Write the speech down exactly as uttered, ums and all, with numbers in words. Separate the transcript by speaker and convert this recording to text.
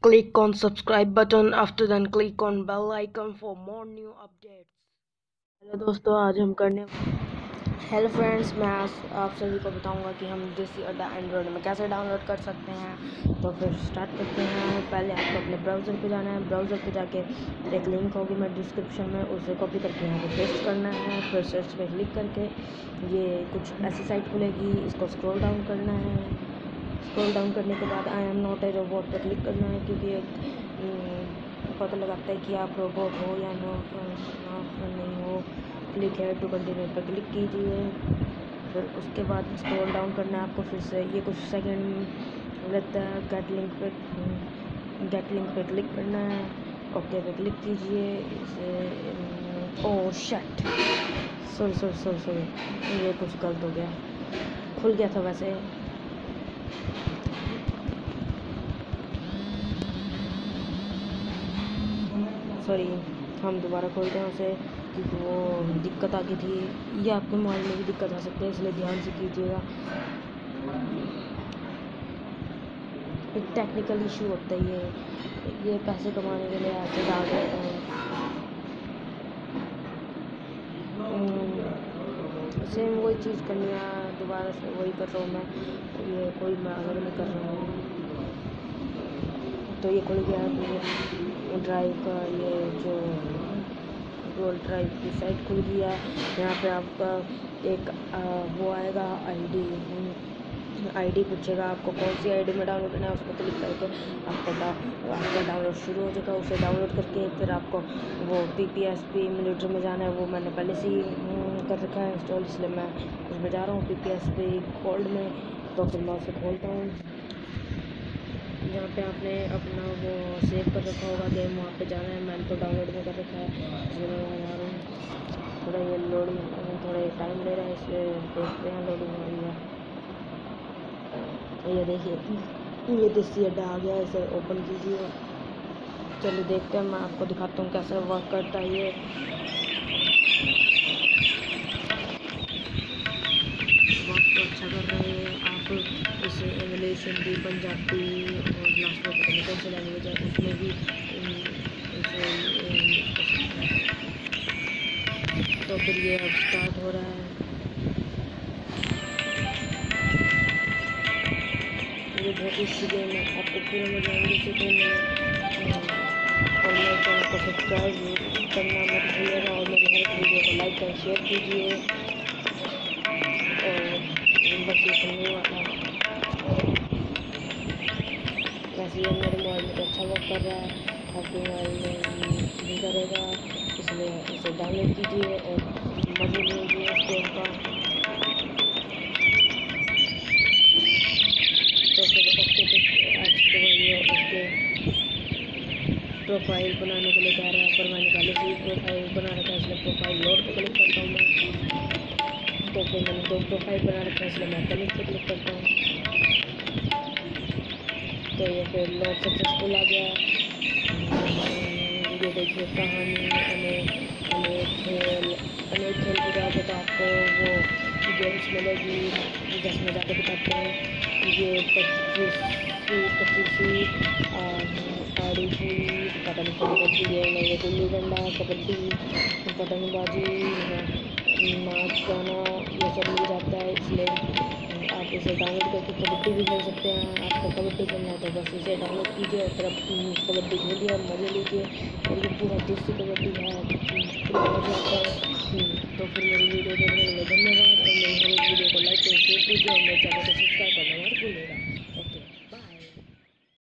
Speaker 1: Click on subscribe button, after then click on bell icon for more new updates। Hello दोस्तों, आज हम करने hello friends, मैं आज आप सभी को बताऊंगा कि हम देसी अड्डा एंड्रॉयड में कैसे डाउनलोड कर सकते हैं। तो फिर स्टार्ट करते हैं। पहले आपको अपने ब्राउज़र पे जाना है। ब्राउज़र पे जाके एक लिंक होगी मैं डिस्क्रिप्शन में, उसे कॉपी करके यहाँ पे पेस्ट करना है। फिर सर्च पे क्लिक करके ये कुछ ऐसी साइट खुलेगी, इसको स्क्रॉल डाउन करना है। स्क्रॉल डाउन करने के बाद I am not a robot पर क्लिक करना है, क्योंकि एक पता लगाता है कि आप रोबोट हो या नो नहीं हो। क्लिक है टू कंटिन्यू पर क्लिक कीजिए। फिर उसके बाद स्क्रॉल डाउन करना है आपको। फिर से ये कुछ सेकंड लगता है। गेट लिंक पे गेट लिंक पे क्लिक करना है। ओके पे क्लिक कीजिए। इसे oh shit, sorry sorry sorry sorry ये कुछ गलत हो गया। खुल गया था वैसे। सॉरी, हम दोबारा खोलते हैं उसे, क्योंकि वो दिक्कत आ गई थी। ये आपके मोबाइल में भी दिक्कत आ सकती है, इसलिए ध्यान से कीजिएगा। एक टेक्निकल इशू होता है। ये ये पैसे कमाने के लिए ऐसे डाल देते हैं। सेम वही चीज़ करनी है, दोबारा से वही कर रहा हूँ मैं। ये कोई मैं अलग नहीं कर रहा हूँ। तो ये खुल गया ड्राइव का, ये जो गूगल ड्राइव की साइट खुल गई है। यहाँ पे आपका एक आ, वो आएगा आईडी आईडी पूछेगा आपको कौन सी आईडी में डाउनलोड करना है। उसको क्लिक करके आपका डा, आपका डाउनलोड शुरू हो जाएगा। उसे डाउनलोड करके फिर आपको वो P P S P emulator में जाना है। वो मैंने पहले से ही कर रखा है इंस्टॉल, इसलिए मैं उसमें जा रहा हूँ P P S P gold में। तो फिर मैं उसे खोलता हूँ। जहाँ पे आपने अपना वो सेव कर रखा होगा गेम, वहाँ पे जाना है। मैंने तो डाउनलोड में कर रखा है, इसलिए मैं वहाँ जा रहा हूँ। थोड़ा ये लोडिंग थोड़ा टाइम ले रहा है, इसलिए देखते हैं लोडिंग हो रही है। ये देखिए, ये देसी अड्डा आ गया, इसे ओपन कीजिए। चलिए देखते हैं, मैं आपको दिखाता हूँ कैसे वर्क करता है ये। वर्क तो अच्छा कर रहा है। आप इसे एमुलेशन भी पंजाबी और लास्ट में पता नहीं कौन सी लैंग्वेज है, उसमें भी इसे। तो फिर ये अब स्टार्ट हो रहा है। ये बहुत ही गेम है, आपको पूरा मजा आएंगे इसे खेलने में। और मेरे चैनल को सब्सक्राइब करना मत भूलिएगा, और मेरी हर वीडियो को लाइक और शेयर कीजिए। और बस ये सुनने वाला वैसे ये मेरे मोबाइल में तो अच्छा वर्क कर रहा है, आपके मोबाइल में नहीं करेगा, इसलिए इसे डाउनलोड कीजिए और मजे लीजिए इस गेम का। तो फिर ओके पे आज दबाइए। ओके प्रोफाइल बनाने के लिए कह रहा है, पर मैंने पहले से ही प्रोफाइल बना रखा है, इसलिए प्रोफाइल लोड पे क्लिक करता हूँ मैं। तो फिर मैंने दो प्रोफाइल बना रखा है, इसलिए मैं कनेक्ट पे क्लिक करता हूँ। तो ये फिर लोड सक्सेसफुल आ गया। ये देखिए कहानी अनेक अनेक खेल अनेक खेल की जाते तो आपको वो गेम्स मिलेगी, जिसमें जाकर दिखाते हैं। ये पच्चीस पच्चीसी आड़ी की पता नहीं कबड्डी गेम है, ये गुल्ली डंडा कबड्डी पतंगबाजी नाच गाना ये सब मिल जाता है। इसलिए आप इसे डाउनलोड करके कबड्डी भी खेल सकते हैं। आपको कबड्डी खेलना है तो बस इसे डाउनलोड कीजिए और फिर आप कबड्डी खेलिए और मज़े लीजिए। और ये पूरा देसी कबड्डी है, पूरा मज़ा आता है। तो फिर मेरी वीडियो देखने के लिए धन्यवाद, और मेरी हर एक वीडियो को लाइक और शेयर कीजिए, और मेरे चैनल को सब्सक्राइब करना मत भूलिएगा।